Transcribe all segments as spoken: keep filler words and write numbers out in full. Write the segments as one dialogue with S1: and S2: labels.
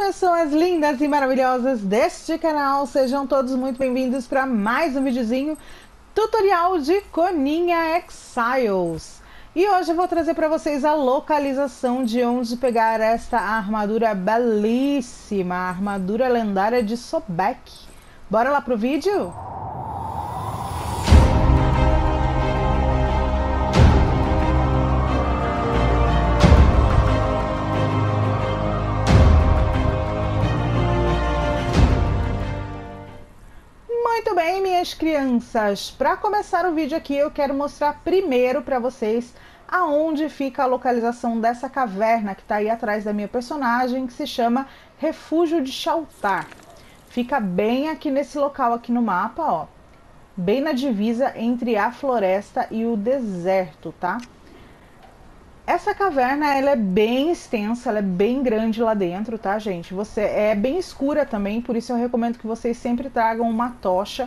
S1: pessoas lindas e maravilhosas deste canal, sejam todos muito bem-vindos para mais um videozinho tutorial de Coninha Exiles. E hoje eu vou trazer para vocês a localização de onde pegar esta armadura belíssima, a armadura lendária de Sobek. Bora lá pro vídeo? Muito bem, minhas crianças, para começar o vídeo aqui eu quero mostrar primeiro para vocês aonde fica a localização dessa caverna que está aí atrás da minha personagem, que se chama Refúgio de Shaltar. Fica bem aqui nesse local aqui no mapa, ó, bem na divisa entre a floresta e o deserto, tá? Essa caverna, ela é bem extensa, ela é bem grande lá dentro, tá, gente? Você é bem escura também, por isso eu recomendo que vocês sempre tragam uma tocha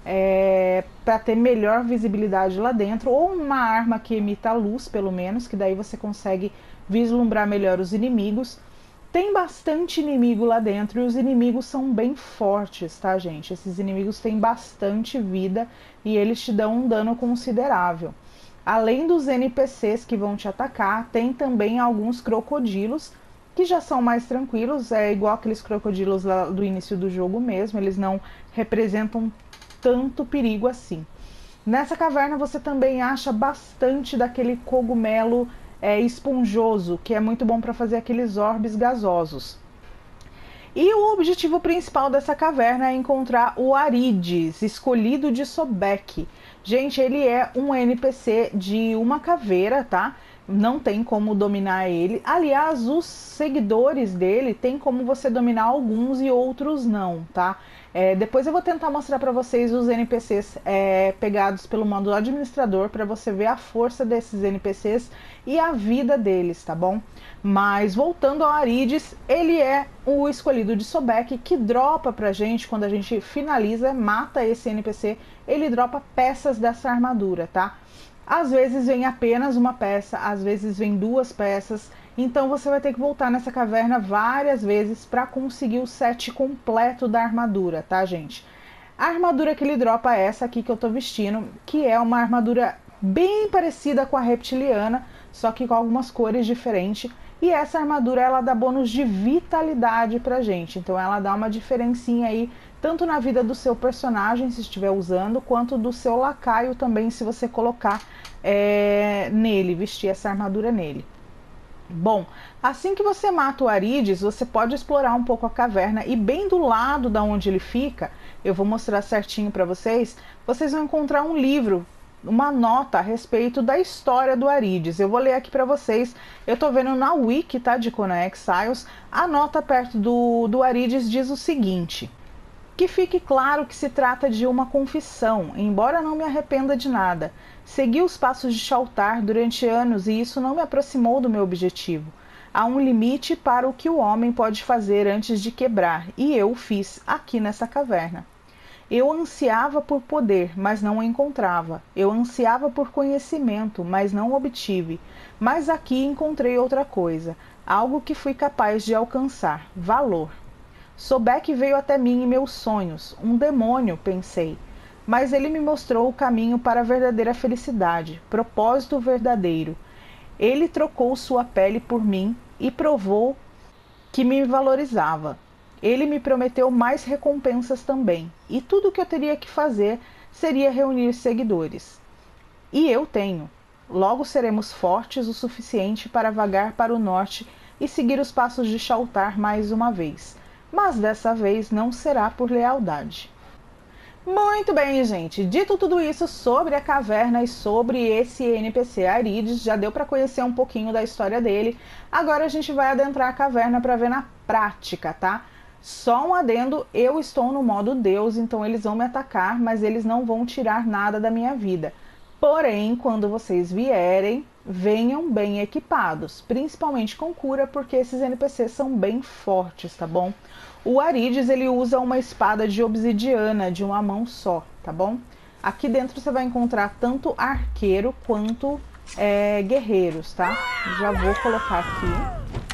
S1: é, para ter melhor visibilidade lá dentro, ou uma arma que emita luz, pelo menos, que daí você consegue vislumbrar melhor os inimigos. Tem bastante inimigo lá dentro e os inimigos são bem fortes, tá, gente? Esses inimigos têm bastante vida e eles te dão um dano considerável. Além dos N P Cs que vão te atacar, tem também alguns crocodilos que já são mais tranquilos, é igual aqueles crocodilos lá do início do jogo mesmo, eles não representam tanto perigo assim. Nessa caverna você também acha bastante daquele cogumelo é, esponjoso, que é muito bom para fazer aqueles orbes gasosos. E o objetivo principal dessa caverna é encontrar o Arides, escolhido de Sobek. Gente, ele é um N P C de uma caveira, tá? Não tem como dominar ele. Aliás, os seguidores dele tem como você dominar alguns e outros não, tá? É, depois eu vou tentar mostrar para vocês os N P Cs é, pegados pelo modo administrador, para você ver a força desses N P Cs e a vida deles, tá bom? Mas voltando ao Arides, ele é o escolhido de Sobek, que dropa pra gente, quando a gente finaliza, mata esse N P C, ele dropa peças dessa armadura, tá? Às vezes vem apenas uma peça, às vezes vem duas peças, então você vai ter que voltar nessa caverna várias vezes para conseguir o set completo da armadura, tá, gente? A armadura que ele dropa é essa aqui que eu tô vestindo, que é uma armadura bem parecida com a reptiliana, só que com algumas cores diferentes. E essa armadura, ela dá bônus de vitalidade pra gente, então ela dá uma diferencinha aí, tanto na vida do seu personagem, se estiver usando, quanto do seu lacaio também, se você colocar é, nele, vestir essa armadura nele. Bom, assim que você mata o Arides, você pode explorar um pouco a caverna, e bem do lado da onde ele fica, eu vou mostrar certinho para vocês, vocês vão encontrar um livro, uma nota a respeito da história do Arides. Eu vou ler aqui para vocês, eu tô vendo na wiki, tá, de Coninha Exiles, a nota perto do, do Arides diz o seguinte: que fique claro que se trata de uma confissão, embora não me arrependa de nada. Segui os passos de Shaltar durante anos e isso não me aproximou do meu objetivo. Há um limite para o que o homem pode fazer antes de quebrar, e eu o fiz aqui nessa caverna. Eu ansiava por poder, mas não o encontrava. Eu ansiava por conhecimento, mas não o obtive. Mas aqui encontrei outra coisa, algo que fui capaz de alcançar: valor. Sobek veio até mim em meus sonhos, um demônio, pensei. Mas ele me mostrou o caminho para a verdadeira felicidade, propósito verdadeiro. Ele trocou sua pele por mim e provou que me valorizava. Ele me prometeu mais recompensas também, e tudo o que eu teria que fazer seria reunir seguidores. E eu tenho. Logo seremos fortes o suficiente para vagar para o norte e seguir os passos de Shaltar mais uma vez. Mas dessa vez não será por lealdade. Muito bem, gente. Dito tudo isso sobre a caverna e sobre esse N P C Arides, já deu para conhecer um pouquinho da história dele. Agora a gente vai adentrar a caverna para ver na prática, tá? Só um adendo, eu estou no modo Deus, então eles vão me atacar, mas eles não vão tirar nada da minha vida. Porém, quando vocês vierem, venham bem equipados, principalmente com cura, porque esses N P Cs são bem fortes, tá bom? O Arides, ele usa uma espada de obsidiana de uma mão só, tá bom? Aqui dentro você vai encontrar tanto arqueiro quanto é, guerreiros, tá? Já vou colocar aqui.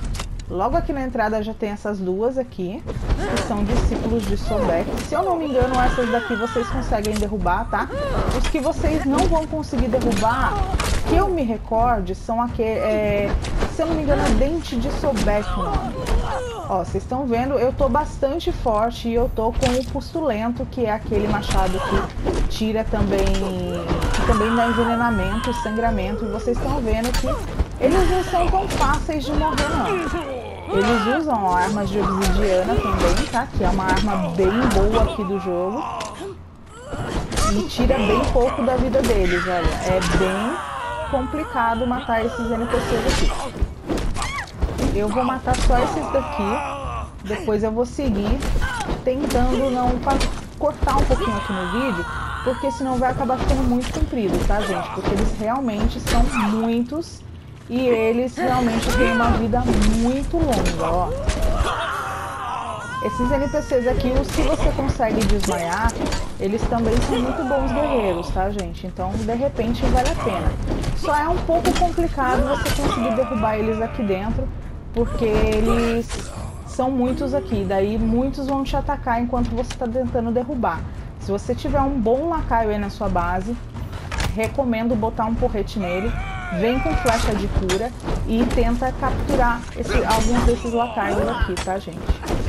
S1: Logo aqui na entrada já tem essas duas aqui, que são discípulos de Sobek. Se eu não me engano, essas daqui vocês conseguem derrubar, tá? Os que vocês não vão conseguir derrubar, que eu me recorde, são aquele... É, se eu não me engano, é Dente de Sobek, mano. Ó, vocês estão vendo, eu tô bastante forte e eu tô com o Pustulento, que é aquele machado que tira também... que também dá envenenamento, sangramento. E vocês estão vendo que eles não são tão fáceis de morrer, não. Eles usam ó, armas de obsidiana também, tá? Que é uma arma bem boa aqui do jogo. E tira bem pouco da vida deles, olha. É bem complicado matar esses N P Cs aqui. Eu vou matar só esses daqui. Depois eu vou seguir tentando não cortar um pouquinho aqui no vídeo, porque senão vai acabar ficando muito comprido, tá, gente? Porque eles realmente são muitos. E eles realmente têm uma vida muito longa, ó. Esses N P Cs aqui, os que você consegue desmaiar, eles também são muito bons guerreiros, tá, gente? Então, de repente, vale a pena. Só é um pouco complicado você conseguir derrubar eles aqui dentro, porque eles são muitos aqui. Daí, muitos vão te atacar enquanto você está tentando derrubar. Se você tiver um bom lacaio aí na sua base, recomendo botar um porrete nele. Vem com flecha de cura e tenta capturar esse, alguns desses lacaios aqui, tá, gente?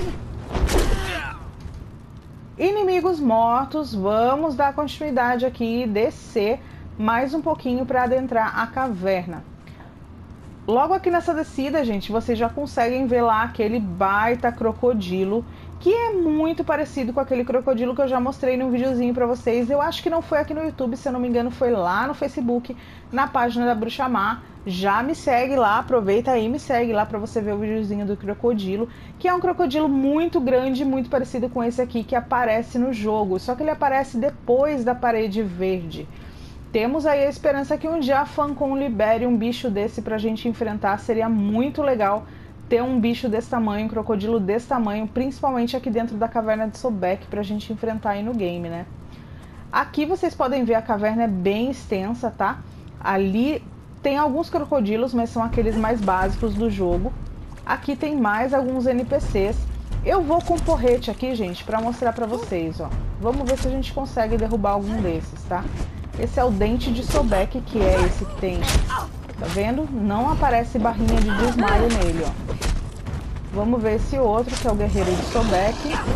S1: Inimigos mortos, vamos dar continuidade aqui e descer mais um pouquinho para adentrar a caverna. Logo aqui nessa descida, gente, vocês já conseguem ver lá aquele baita crocodilo, que é muito parecido com aquele crocodilo que eu já mostrei num videozinho pra vocês. Eu acho que não foi aqui no YouTube, se eu não me engano, foi lá no Facebook, na página da Bruxa Má. Já me segue lá, aproveita aí e me segue lá pra você ver o videozinho do crocodilo, que é um crocodilo muito grande, muito parecido com esse aqui que aparece no jogo, só que ele aparece depois da parede verde. Temos aí a esperança que um dia a Funcom libere um bicho desse pra gente enfrentar, seria muito legal ter um bicho desse tamanho, um crocodilo desse tamanho, principalmente aqui dentro da caverna de Sobek, pra gente enfrentar aí no game, né? Aqui vocês podem ver a caverna é bem extensa, tá? Ali tem alguns crocodilos, mas são aqueles mais básicos do jogo. Aqui tem mais alguns N P Cs. Eu vou com porrete aqui, gente, pra mostrar pra vocês, ó. Vamos ver se a gente consegue derrubar algum desses, tá? Esse é o Dente de Sobek, que é esse que tem... Tá vendo? Não aparece barrinha de desmaio nele, ó. Vamos ver esse outro, que é o Guerreiro de Sobek.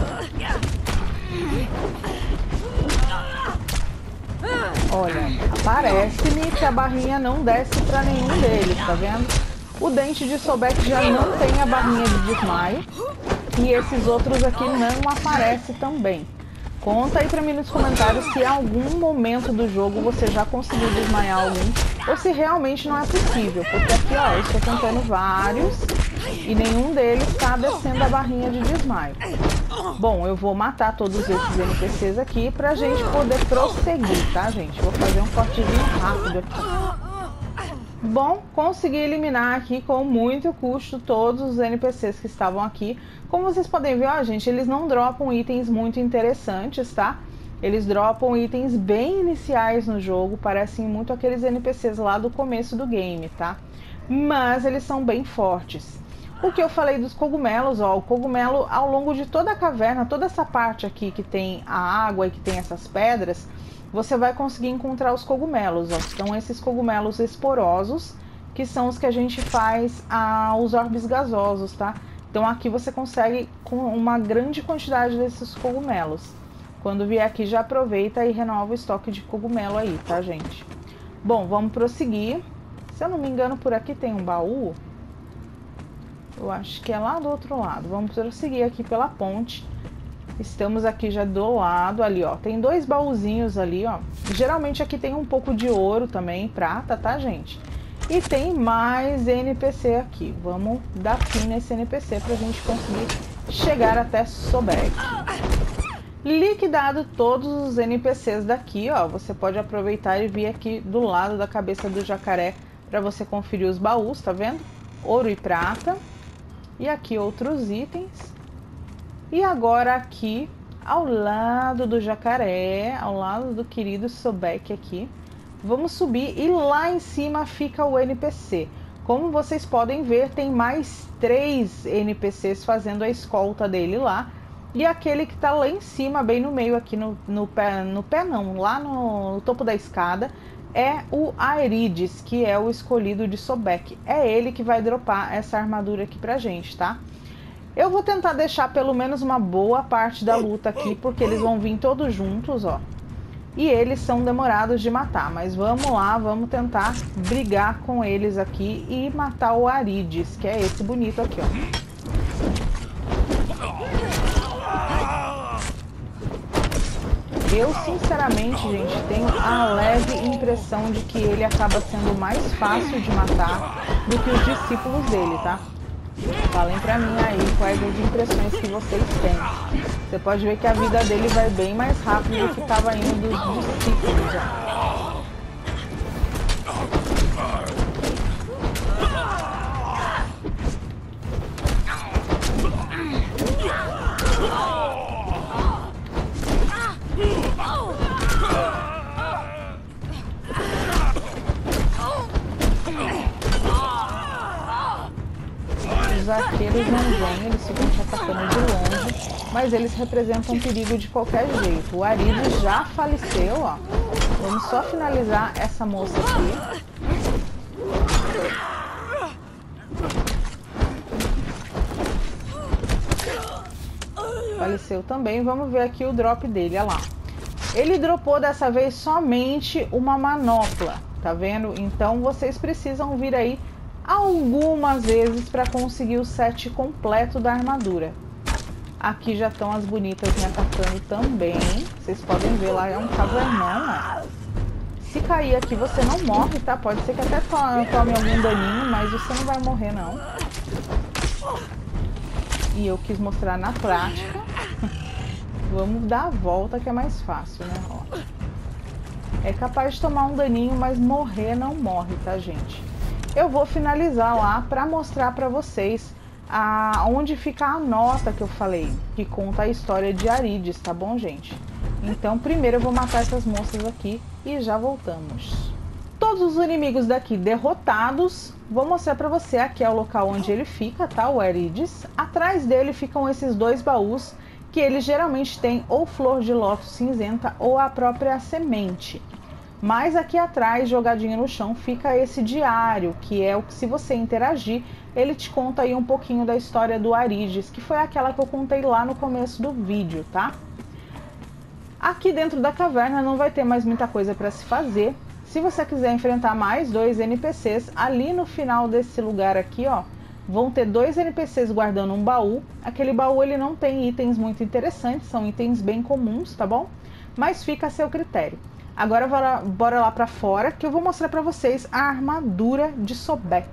S1: Olha, parece-me que a barrinha não desce pra nenhum deles, tá vendo? O Dente de Sobek já não tem a barrinha de desmaio. E esses outros aqui não aparecem também. Conta aí pra mim nos comentários se em algum momento do jogo você já conseguiu desmaiar algum, ou se realmente não é possível, porque aqui ó, eu estou tentando vários e nenhum deles está descendo a barrinha de desmaio. Bom, eu vou matar todos esses N P Cs aqui pra gente poder prosseguir, tá, gente? Vou fazer um cortezinho rápido aqui. Bom, consegui eliminar aqui com muito custo todos os N P Cs que estavam aqui. Como vocês podem ver, ó, gente, eles não dropam itens muito interessantes, tá? Eles dropam itens bem iniciais no jogo, parecem muito aqueles N P Cs lá do começo do game, tá? Mas eles são bem fortes. O que eu falei dos cogumelos, ó, o cogumelo ao longo de toda a caverna, toda essa parte aqui que tem a água e que tem essas pedras, você vai conseguir encontrar os cogumelos, ó. São esses cogumelos esporosos, que são os que a gente faz ah, os orbes gasosos, tá? Então aqui você consegue com uma grande quantidade desses cogumelos. Quando vier aqui já aproveita e renova o estoque de cogumelo aí, tá, gente? Bom, vamos prosseguir. Se eu não me engano, por aqui tem um baú. Eu acho que é lá do outro lado. Vamos prosseguir aqui pela ponte. Estamos aqui já do lado ali, ó. Tem dois baúzinhos ali, ó. Geralmente aqui tem um pouco de ouro também, prata, tá, gente? E tem mais N P C aqui. Vamos dar fim nesse N P C pra gente conseguir chegar até Sobek. Liquidado todos os N P Cs daqui, ó. Você pode aproveitar e vir aqui do lado da cabeça do jacaré pra você conferir os baús, tá vendo? Ouro e prata. E aqui outros itens. E agora aqui, ao lado do jacaré, ao lado do querido Sobek aqui, vamos subir e lá em cima fica o N P C. Como vocês podem ver, tem mais três N P Cs fazendo a escolta dele lá. E aquele que tá lá em cima, bem no meio aqui no, no pé, no pé não, lá no, no topo da escada, é o Aerides, que é o escolhido de Sobek. É ele que vai dropar essa armadura aqui pra gente, tá? Eu vou tentar deixar pelo menos uma boa parte da luta aqui, porque eles vão vir todos juntos, ó. E eles são demorados de matar, mas vamos lá, vamos tentar brigar com eles aqui e matar o Aerides, que é esse bonito aqui, ó. Eu, sinceramente, gente, tenho a leve impressão de que ele acaba sendo mais fácil de matar do que os discípulos dele, tá? Falem pra mim aí quais as impressões que vocês têm. Você pode ver que a vida dele vai bem mais rápido do que estava indo dos discípulos já. Os arqueiros não vêm, eles ficam te atacando de longe, mas eles representam perigo de qualquer jeito. O Aerides já faleceu, ó. Vamos só finalizar essa moça aqui. Faleceu também. Vamos ver aqui o drop dele, olha lá. Ele dropou dessa vez somente uma manopla, tá vendo? Então vocês precisam vir aí algumas vezes para conseguir o set completo da armadura. Aqui já estão as bonitas me atacando também. Vocês podem ver lá, é um cavernão, né? Se cair aqui você não morre, tá? Pode ser que até tome algum daninho, mas você não vai morrer não. E eu quis mostrar na prática. Vamos dar a volta que é mais fácil, né? Ó. É capaz de tomar um daninho, mas morrer não morre, tá, gente? Eu vou finalizar lá para mostrar para vocês a, onde fica a nota que eu falei, que conta a história de Aerides, tá bom, gente? Então, primeiro eu vou matar essas moças aqui e já voltamos. Todos os inimigos daqui derrotados, vou mostrar para você, aqui é o local onde ele fica, tá? O Aerides. Atrás dele ficam esses dois baús, que eles geralmente têm ou flor de lótus cinzenta ou a própria semente. Mas aqui atrás, jogadinho no chão, fica esse diário, que é o que, se você interagir, ele te conta aí um pouquinho da história do Aerides, que foi aquela que eu contei lá no começo do vídeo, tá? Aqui dentro da caverna não vai ter mais muita coisa para se fazer. Se você quiser enfrentar mais dois N P Cs, ali no final desse lugar aqui, ó, vão ter dois N P Cs guardando um baú. Aquele baú ele não tem itens muito interessantes, são itens bem comuns, tá bom? Mas fica a seu critério. Agora bora, bora lá pra fora que eu vou mostrar pra vocês a armadura de Sobek.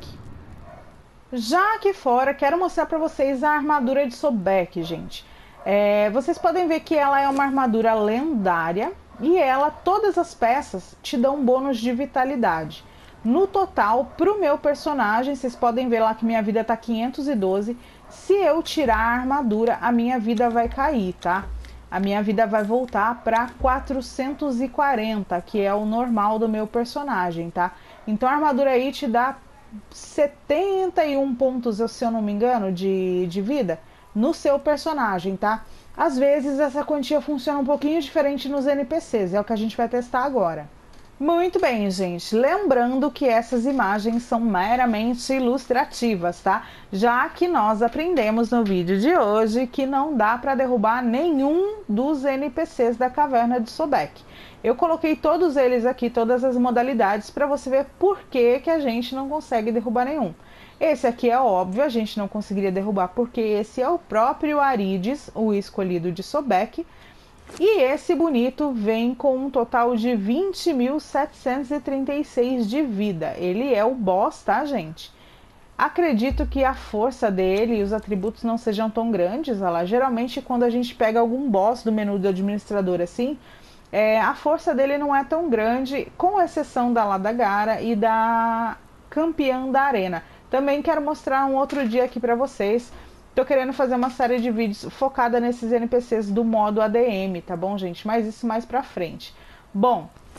S1: Já aqui fora, quero mostrar pra vocês a armadura de Sobek, gente. É, vocês podem ver que ela é uma armadura lendária e ela, todas as peças, te dão um bônus de vitalidade. No total, pro meu personagem, vocês podem ver lá que minha vida tá quinhentos e doze. Se eu tirar a armadura, a minha vida vai cair, tá? A minha vida vai voltar para quatrocentos e quarenta, que é o normal do meu personagem, tá? Então a armadura aí te dá setenta e um pontos, se eu não me engano, de, de vida no seu personagem, tá? Às vezes essa quantia funciona um pouquinho diferente nos N P Cs, é o que a gente vai testar agora. Muito bem, gente. Lembrando que essas imagens são meramente ilustrativas, tá? Já que nós aprendemos no vídeo de hoje que não dá para derrubar nenhum dos N P Cs da caverna de Sobek. Eu coloquei todos eles aqui, todas as modalidades, para você ver por que que a gente não consegue derrubar nenhum. Esse aqui é óbvio, a gente não conseguiria derrubar porque esse é o próprio Aerides, o escolhido de Sobek. E esse bonito vem com um total de vinte mil setecentos e trinta e seis de vida. Ele é o boss, tá, gente? Acredito que a força dele e os atributos não sejam tão grandes. Olha lá. Geralmente, quando a gente pega algum boss do menu do administrador assim, é, a força dele não é tão grande, com exceção da Ladagara e da campeã da arena. Também quero mostrar um outro dia aqui pra vocês. Tô querendo fazer uma série de vídeos focada nesses N P Cs do modo A D M, tá bom, gente? Mas isso mais pra frente. Bom,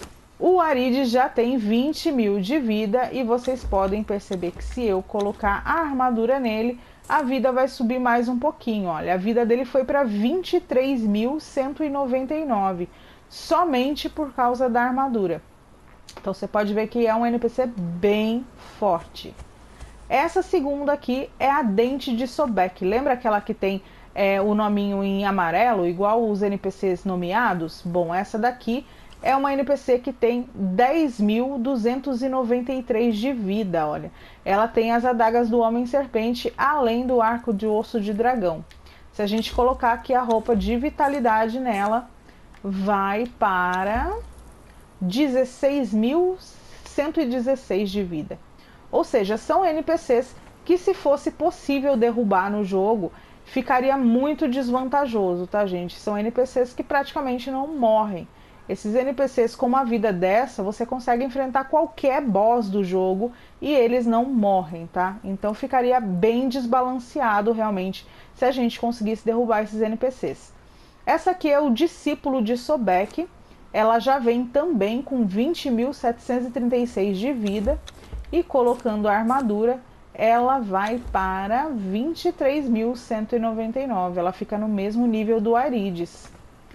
S1: O Arides já tem vinte mil de vida e vocês podem perceber que se eu colocar a armadura nele, a vida vai subir mais um pouquinho. Olha, a vida dele foi para vinte e três mil cento e noventa e nove, somente por causa da armadura. Então você pode ver que é um N P C bem forte. Essa segunda aqui é a Dente de Sobek. Lembra aquela que tem é, o nominho em amarelo, igual os N P Cs nomeados? Bom, essa daqui é uma N P C que tem dez mil duzentos e noventa e três de vida, olha. Ela tem as adagas do Homem-Serpente, além do arco de osso de dragão. Se a gente colocar aqui a roupa de vitalidade nela, vai para dezesseis mil cento e dezesseis de vida. Ou seja, são N P Cs que, se fosse possível derrubar no jogo, ficaria muito desvantajoso, tá, gente? São N P Cs que praticamente não morrem. Esses N P Cs com uma vida dessa, você consegue enfrentar qualquer boss do jogo e eles não morrem, tá? Então ficaria bem desbalanceado realmente se a gente conseguisse derrubar esses N P Cs. Essa aqui é o Discípulo de Sobek. Ela já vem também com vinte mil setecentos e trinta e seis de vida e colocando a armadura, ela vai para vinte e três mil cento e noventa e nove. Ela fica no mesmo nível do Arides.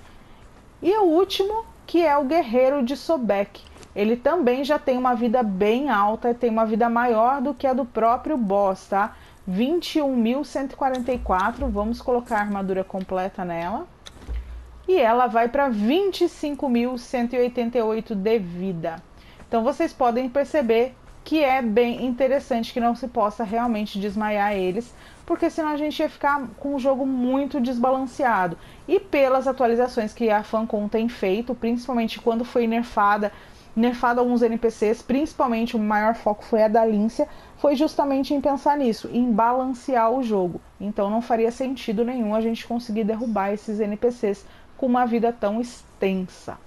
S1: E o último, que é o Guerreiro de Sobek. Ele também já tem uma vida bem alta, tem uma vida maior do que a do próprio boss, tá? vinte e um mil cento e quarenta e quatro, vamos colocar a armadura completa nela. E ela vai para vinte e cinco mil cento e oitenta e oito de vida. Então vocês podem perceber que é bem interessante que não se possa realmente desmaiar eles, porque senão a gente ia ficar com o jogo muito desbalanceado. E pelas atualizações que a Funcom tem feito, principalmente quando foi nerfada, nerfado alguns N P Cs, principalmente o maior foco foi a da Líncia, foi justamente em pensar nisso, em balancear o jogo. Então não faria sentido nenhum a gente conseguir derrubar esses N P Cs com uma vida tão extensa.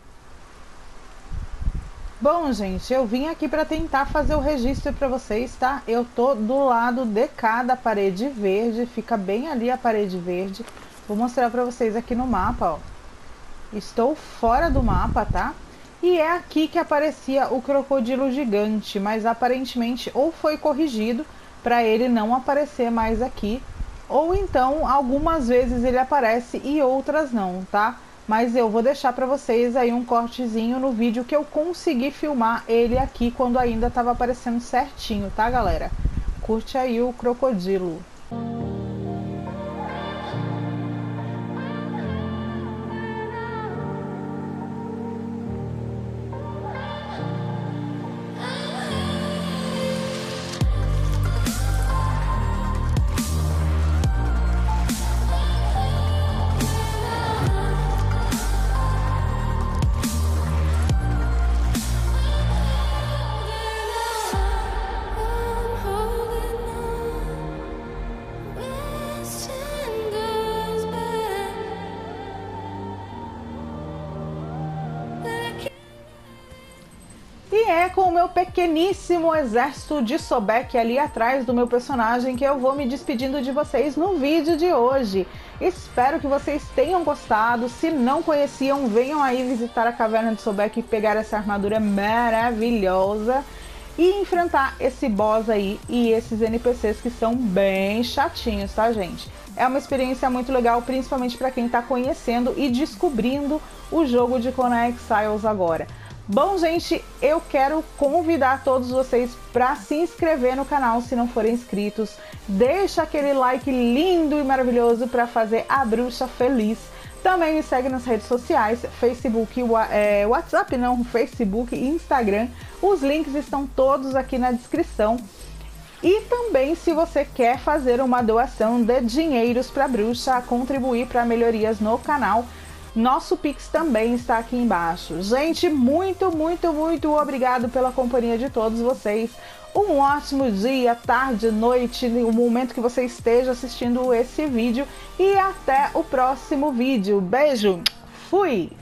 S1: Bom, gente, eu vim aqui para tentar fazer o registro para vocês, tá? Eu tô do lado de cada parede verde, fica bem ali a parede verde. Vou mostrar para vocês aqui no mapa, ó. Estou fora do mapa, tá? E é aqui que aparecia o crocodilo gigante, mas aparentemente ou foi corrigido para ele não aparecer mais aqui, ou então algumas vezes ele aparece e outras não, tá? Mas eu vou deixar para vocês aí um cortezinho no vídeo que eu consegui filmar ele aqui quando ainda estava aparecendo certinho, tá, galera? Curte aí o crocodilo. É com o meu pequeníssimo exército de Sobek ali atrás do meu personagem que eu vou me despedindo de vocês no vídeo de hoje. Espero que vocês tenham gostado. Se não conheciam, venham aí visitar a caverna de Sobek e pegar essa armadura maravilhosa e enfrentar esse boss aí e esses N P Cs que são bem chatinhos, tá, gente? É uma experiência muito legal, principalmente para quem está conhecendo e descobrindo o jogo de Conan Exiles agora. Bom, gente, eu quero convidar todos vocês para se inscrever no canal se não forem inscritos. Deixa aquele like lindo e maravilhoso para fazer a bruxa feliz. Também me segue nas redes sociais, Facebook, é, WhatsApp não, Facebook e Instagram. Os links estão todos aqui na descrição. E também, se você quer fazer uma doação de dinheiros para a bruxa, contribuir para melhorias no canal, nosso Pix também está aqui embaixo. Gente, muito, muito, muito obrigado pela companhia de todos vocês. Um ótimo dia, tarde, noite, no momento que você esteja assistindo esse vídeo. E até o próximo vídeo. Beijo, fui!